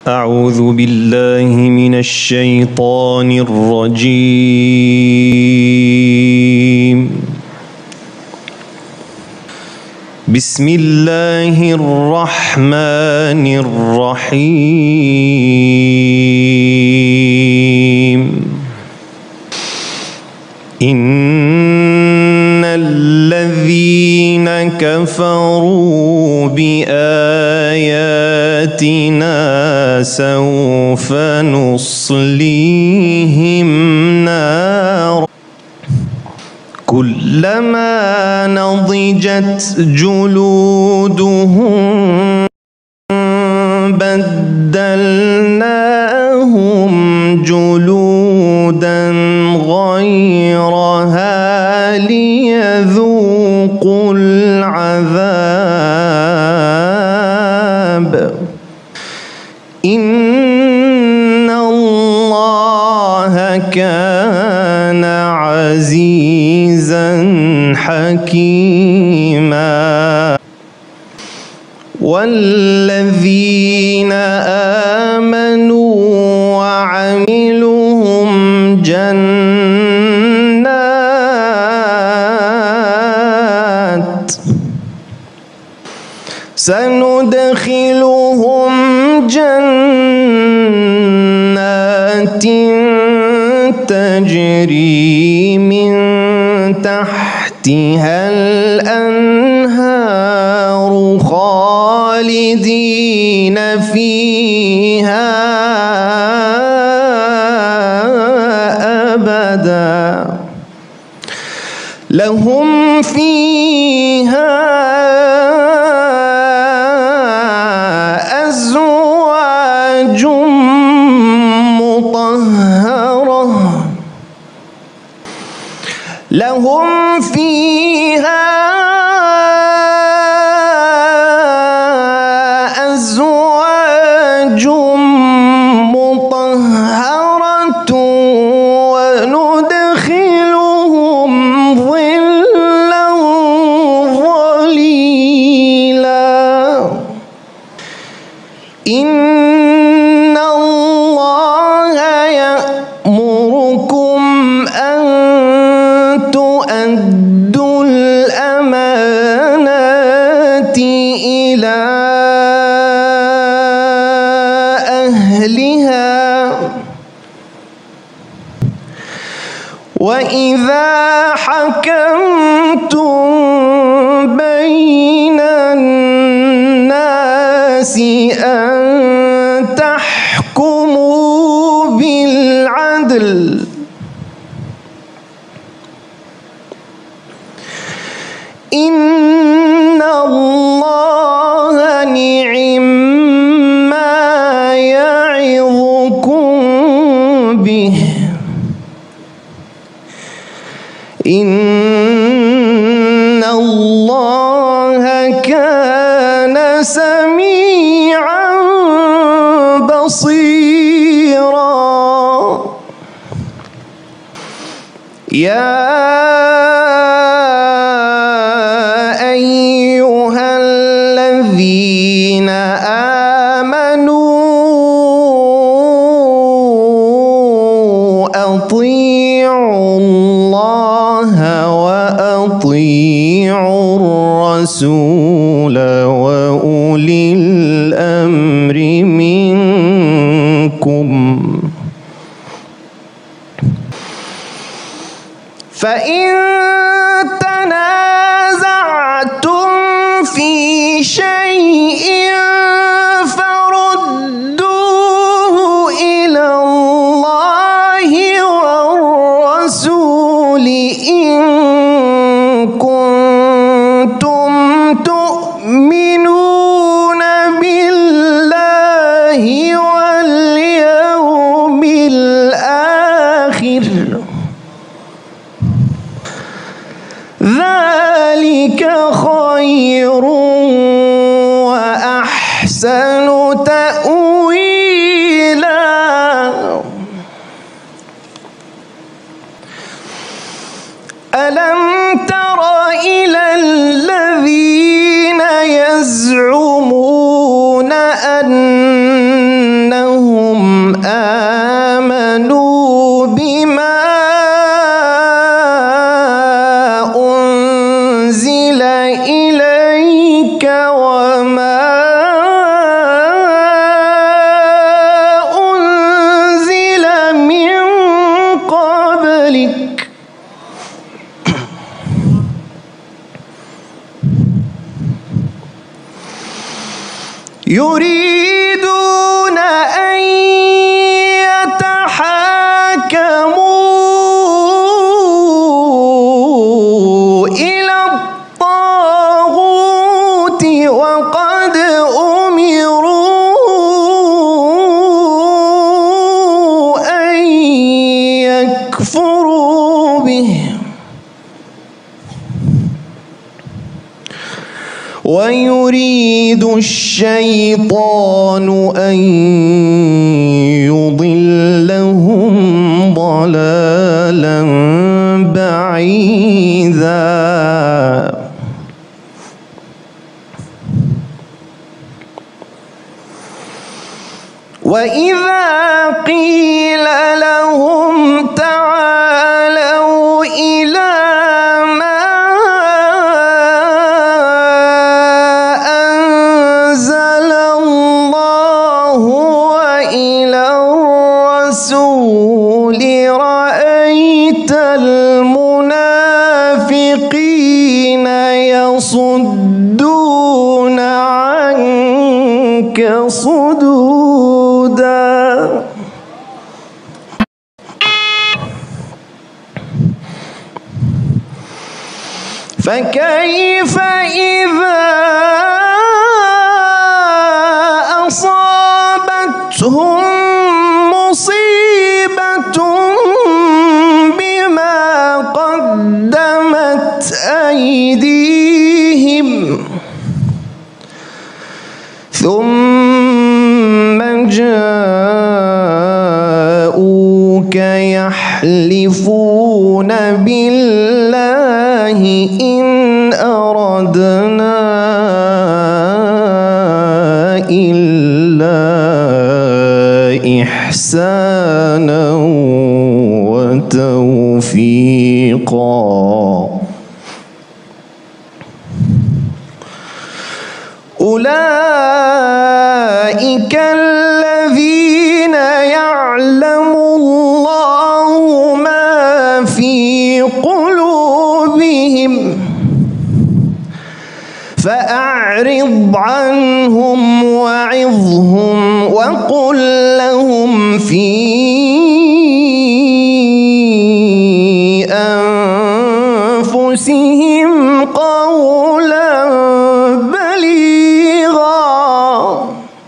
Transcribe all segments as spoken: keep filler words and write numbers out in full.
أعوذ بالله من الشيطان الرجيم. بسم الله الرحمن الرحيم. إن الذين كفروا بآياتنا سوف نصليهم نار كلما نضجت جلودهم بدلناهم جلودا غيرها ليذوقوا العذاب. إن الله كان عزيزا حكيما. والذين آمنوا وعملوهم جنات سندخلهم جنات تجري من تحتها الأنهار خالدين فيها أبدا لهم فيها أزواج مطهرة لهم فيها أزواج مطهرة وندخلهم ظلا ظليلا. إن الله يأمركم أن تؤدوا الأمانات إلى أهلها وإذا حكمتم بين الناس أن تحكموا بالعدل. إن الله نعم ما يعظكم به. إن الله كان سميعا بصيرا. يا أيها الذين آمنوا أطيعوا الله وأطيعوا الرسول وأولي الأمر منكم. فإن تنازعتم في شيء فردوه إلى الله والرسول إن كنتم تؤمنون بالله واليوم الآخر. ذلك خير وأحسن تأويلا. ألم تر إلى الذين يزعمون أن يريدون أن يتحاكموا إلى الطاغوت وقد أمروا أن يكفروا به ويريد الشيطان أن يضلهم ضلالا بعيدا. وإذا قيل لهم تعالوا إلى ما أنزل الله وإلى الرسول رأيت المنافقين يصدون عنك صدودا. فكيف إذا أصابتهم مصيبة بما قدمت أيديهم ثم جاءوك يحلفون بالله إن أردنا إلا إحسانا وتوفيقا. أولئك الذين يعلم الله ما في قلوبهم فأعرض عنهم وعظهم وقل لهم في أنفسهم قولا بليغا.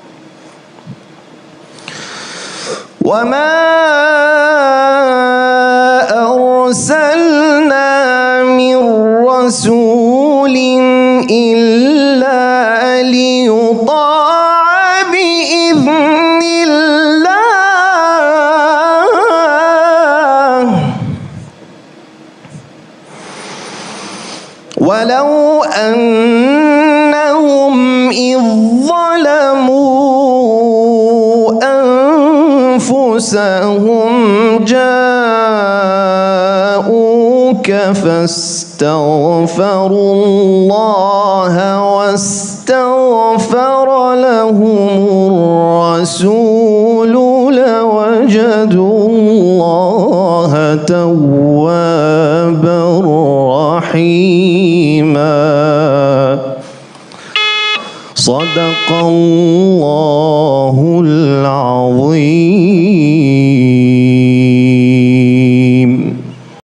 وما أرسلنا من رسول إلا ليطاع بإذن الله ولو أنهم إذ ظلموا أنفسهم جاءوك فاستغفروا الله واستغفر لهم الرسول لوجدوا الله توابا رحيما. صدق الله العظيم.